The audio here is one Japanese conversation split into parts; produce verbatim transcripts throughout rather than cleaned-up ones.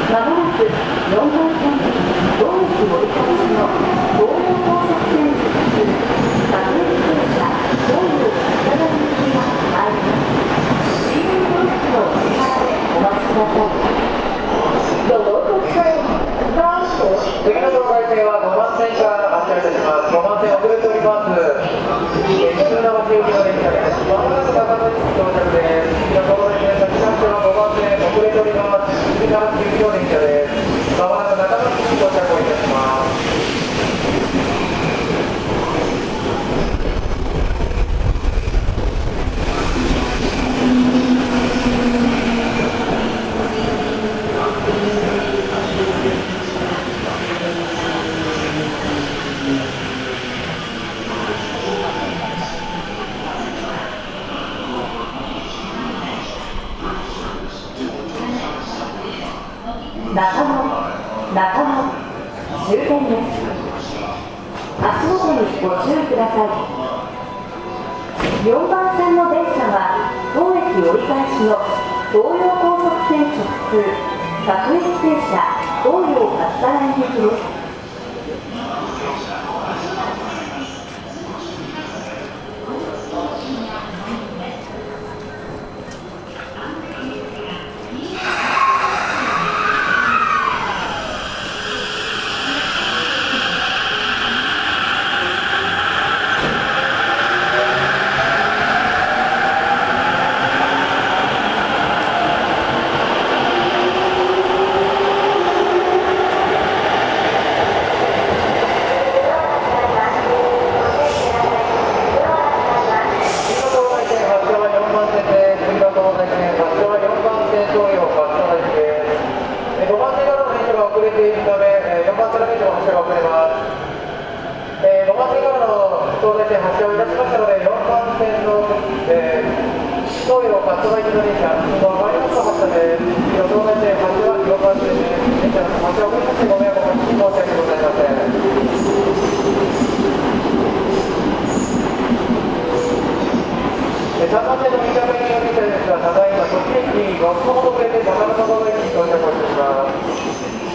まもなくよんばん線当駅折り返しの東洋高速線直通各駅停車東洋柏原行きが参ります。シーエムブロックの内側でお待ちください。The local train bound for 次の東海線はごばん線から発車いたします。ごばん線遅れております。西船橋行きの電車です。まもなく高松駅到着です。次の東海線先発車はごばん線遅れております。西船橋行きの電車です。まもなく高松駅到着をいたします。 中野、中野、終点です。足元にご注意ください。よんばん線の電車は当駅折り返しの東洋高速線直通各駅停車東洋勝田ライン行きです。さんばん線の三鷹行きの電車ですが、ただいま栃木駅ろっぷんほど遅れて高野駅に到着をいたします。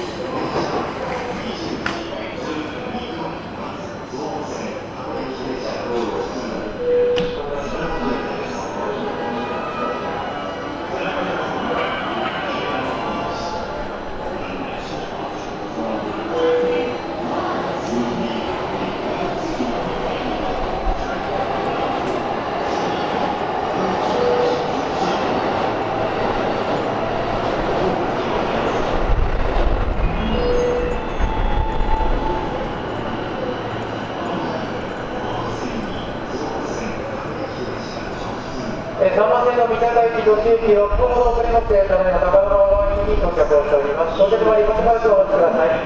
さんばん線の三鷹行き栃木駅ろっぷんほど遅れまして、ただいま高野駅に到着をしております。到着までごしばらくお待ちください。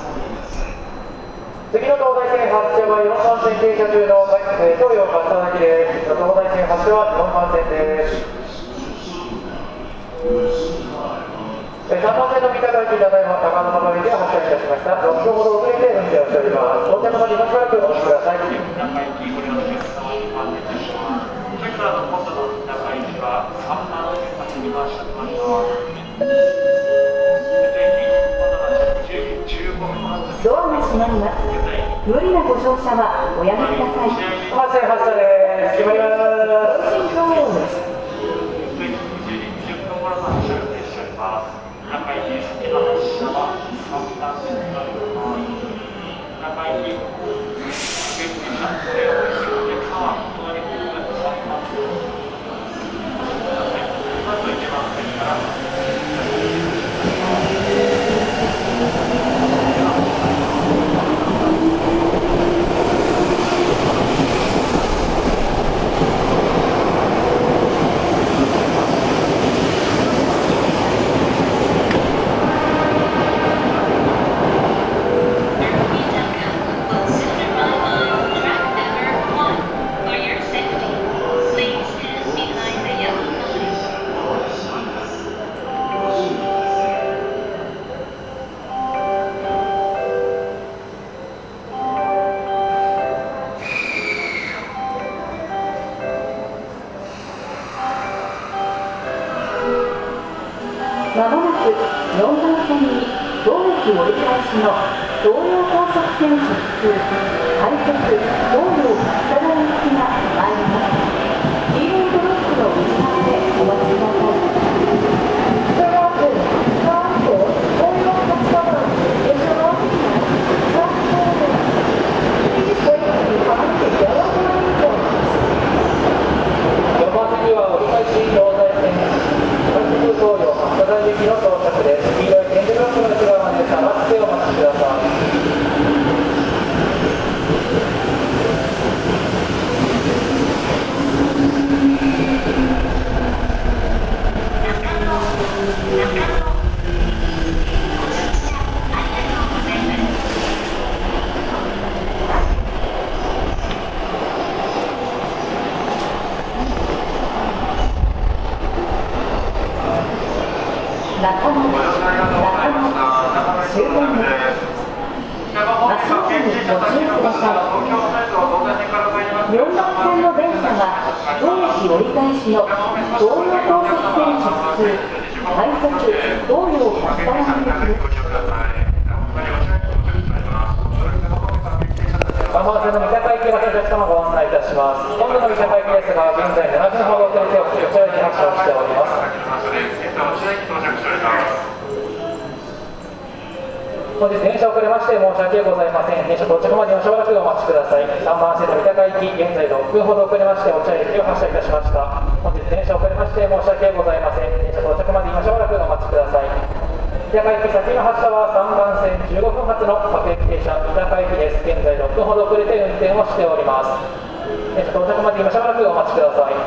次の東西線発車はよんばん線停車中の東洋勝田駅です。東西線発車はよんばん線です。さんばん線の三鷹行きただいま高野駅で発車いたしました。ろっぷんほど遅れて運転をしております。到着までごしばらくお待ちください。ドアが閉まります。無理なご乗車はおやめください。 発車発車です。閉まります。 進行音です。 線に当駅折り返しの東葉高速線直通快速東葉勝田行きが参ります。黄色いブロックの内側でお待ちください。 よんばん線には折り返し東西線快速東葉勝田行きの到着です。黄色い点字ブロックの内側まで下がってお待ちください。 中野、中野、終点です。足元にご注意ください。よんばん線の電車が当駅折り返しの東葉高速線直通快速東葉勝田行きです。 さんばん線の三鷹行きのお客様ご案内いたします。今度の三鷹行きですが、現在ななふんほど遅れてお口より発車をしております。本日電車遅れまして申し訳ございません。電車到着までしばらくお待ちください。さんばん線の三鷹行き、現在ろっぷんほど遅れましてお茶駅を発車いたしました。本日電車遅れまして申し訳ございません。電車到着までしばらくお待ちください。三鷹行き先の発車はさんばん線じゅうごふん発の各駅停車三鷹行きです。現在ろっぷんほど遅れて運転をしております。電車到着までしばらくお待ちください。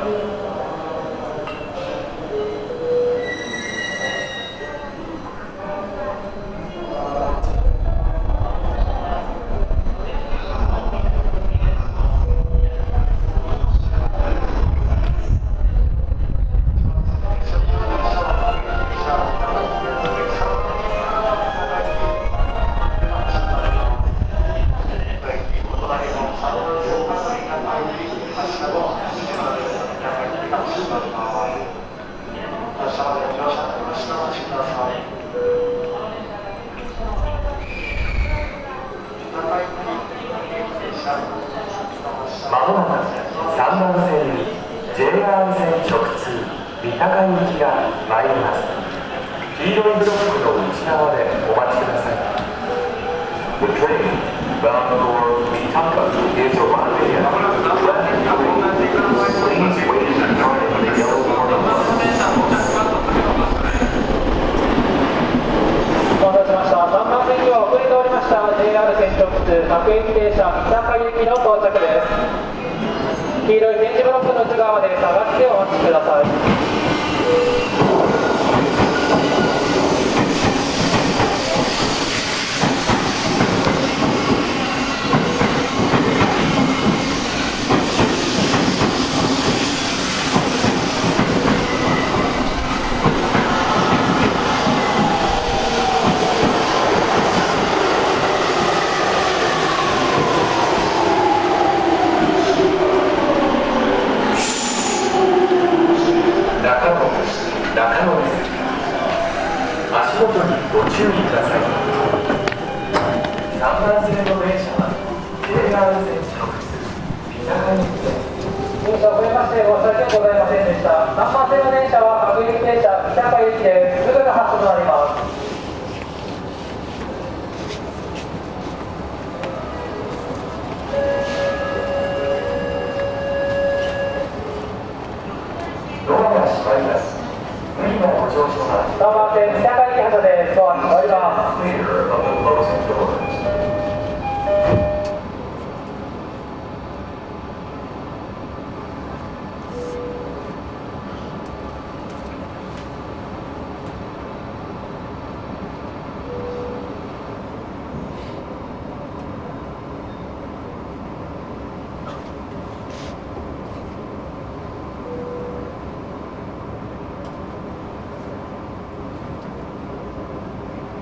まもなくさんばん線に ジェイアール 線直通三鷹行きが参ります。黄色いブロックの内側でお待ちください。The train bound for Mitaka is arriving at track three. Please wait in front of the yellow warning light. お待たせしました。さんばん線には遅れておりました ジェイアール 線直通各駅停車三鷹行きの到着です。黄色い点字ブロックの内側で下がってお待ちください。 中野です。足元にご注意ください。さんばん線の電車は ジェイアール 線直通三鷹行きです。 電車遅れまして申し訳ございませんでした。さんばん線の電車は各駅停車三鷹行きです。すぐの発車となります。 ドアが閉まります。無理なご乗車はさんばん線三鷹行き発車です。ドア閉まります。 clear of the closing doors. さ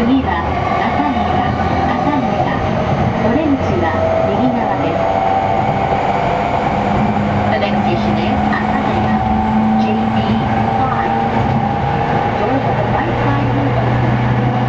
次は中中中中お出口は右側です。The next station is Asanayaジェイビーファイブ Doors on the right side will open.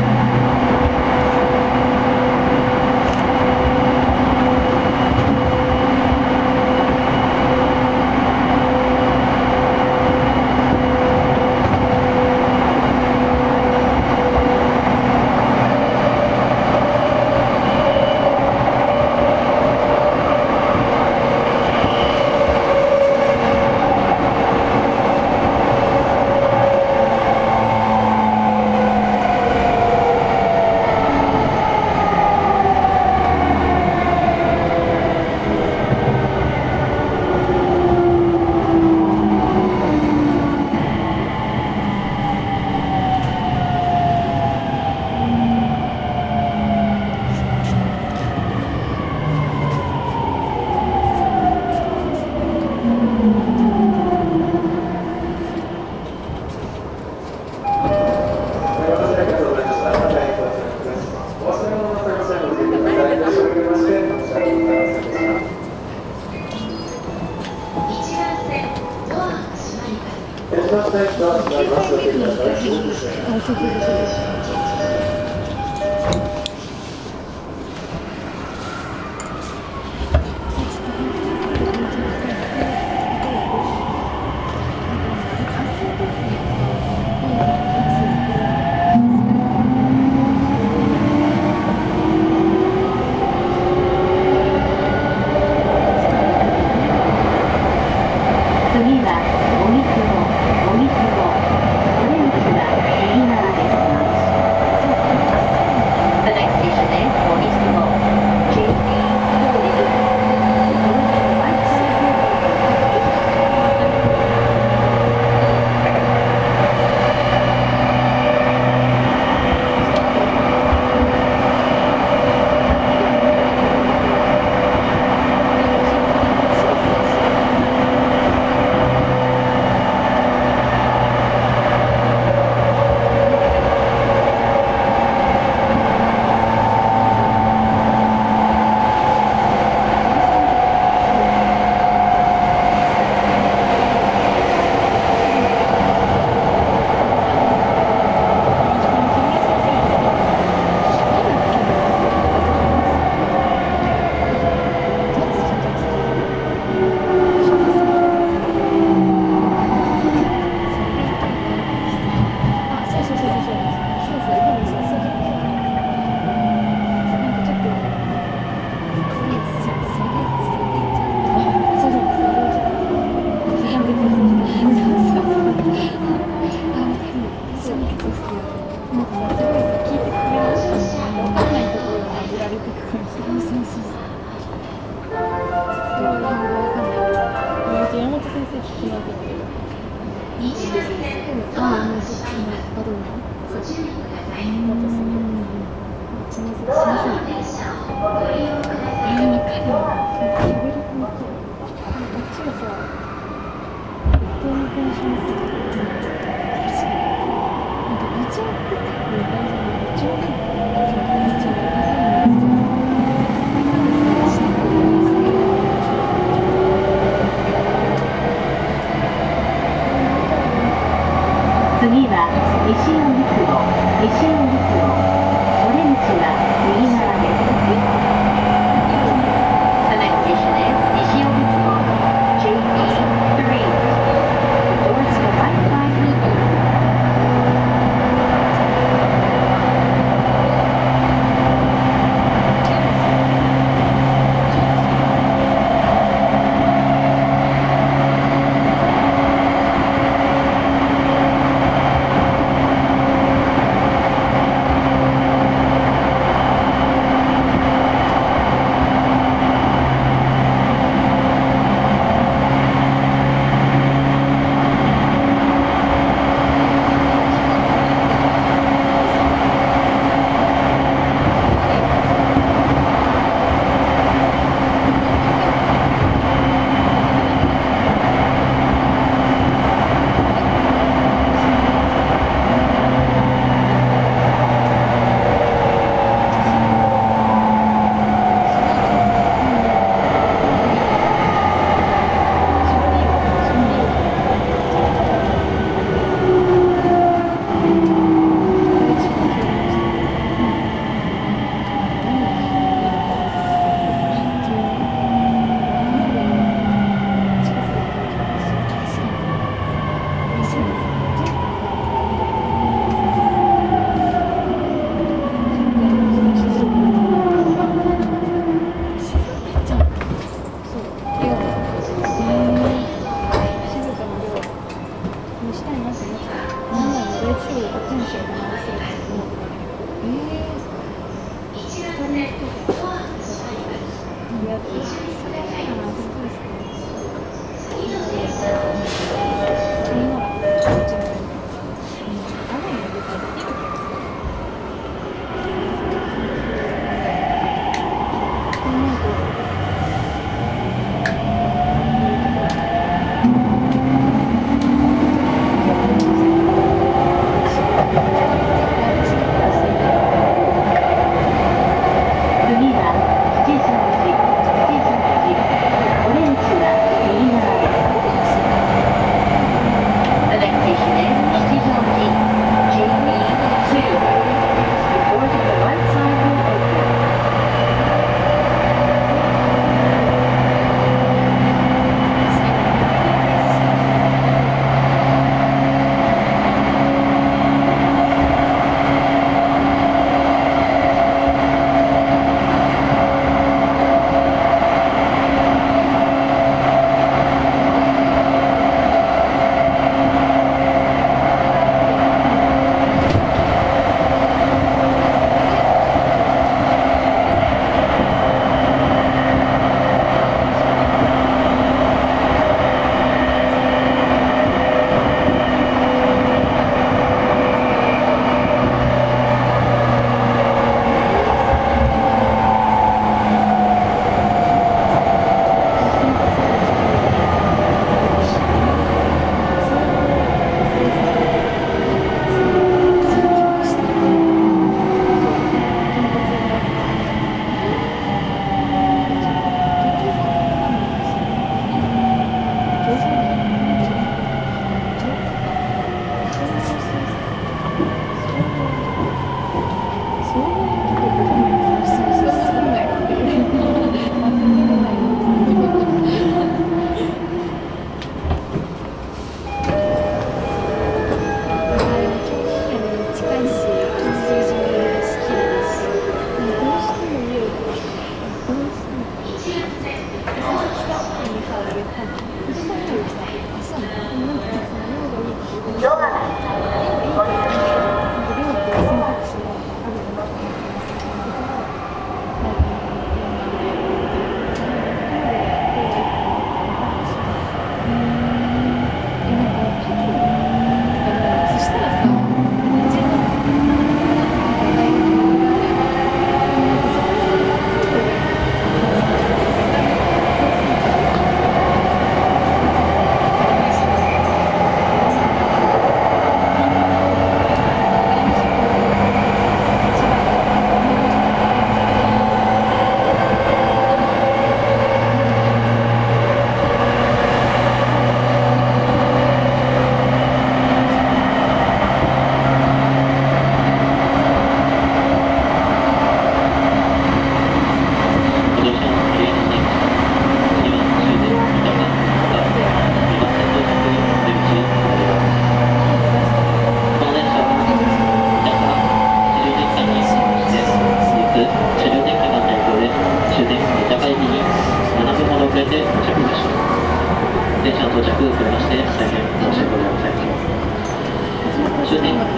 次は西荻窪、西荻窪、お出口は右側です。The next station is 西荻窪 ジェイビースリー The doors to the right side will open. 次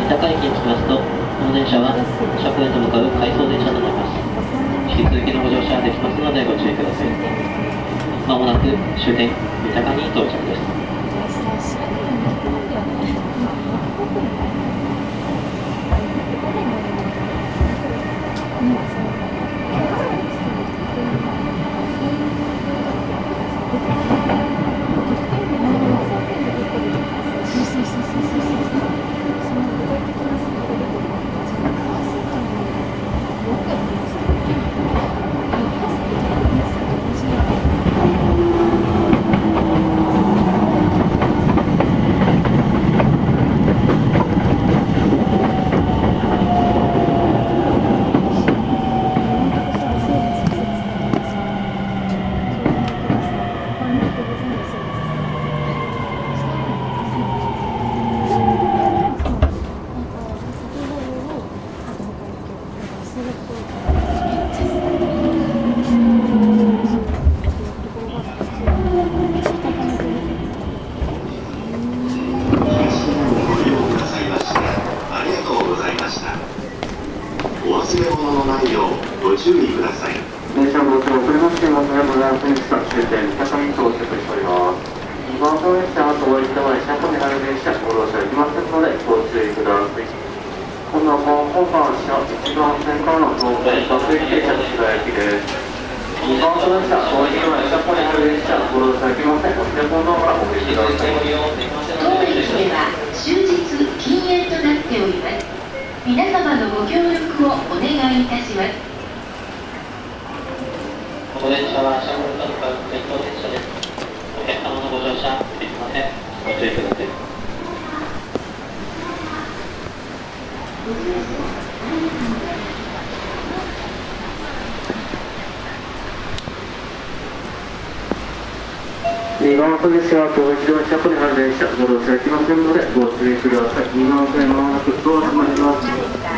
三鷹駅に着きますと、この電車は車庫へと向かう回送電車となります。引き続きのご乗車ができますのでご注意ください。まもなく終点三鷹に到着です。 にばん線ですが、東北自動車庫にある電車、ご乗車できませんのでご注意ください。にばん線まもなくドア閉まります。